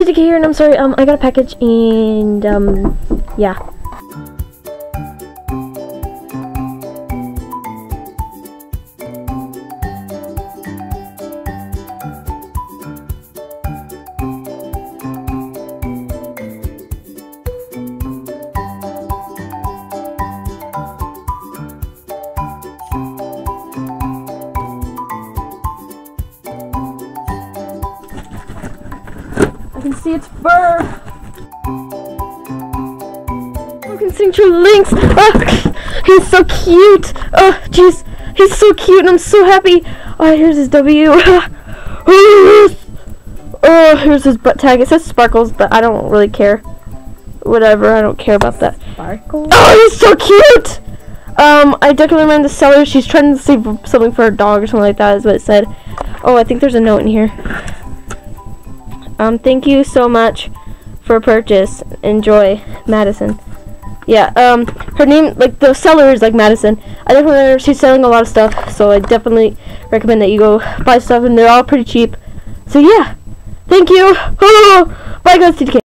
TK here, and I'm sorry, I got a package, and, yeah. I can see its fur. I can see your links. He's so cute. Oh, jeez. He's so cute, and I'm so happy. Oh, here's his W. Oh, here's his butt tag. It says Sparkles, but I don't really care. Whatever, I don't care about that. Sparkles? Oh, he's so cute! I definitely ran the seller. She's trying to save something for her dog or something like that, is what it said. Oh, I think there's a note in here. Thank you so much for purchase. Enjoy, Madison. Yeah, her name, like, the seller is, like, Madison. I definitely know she's selling a lot of stuff, so I definitely recommend that you go buy stuff, and they're all pretty cheap. So, yeah. Thank you. Oh, bye, guys. TK.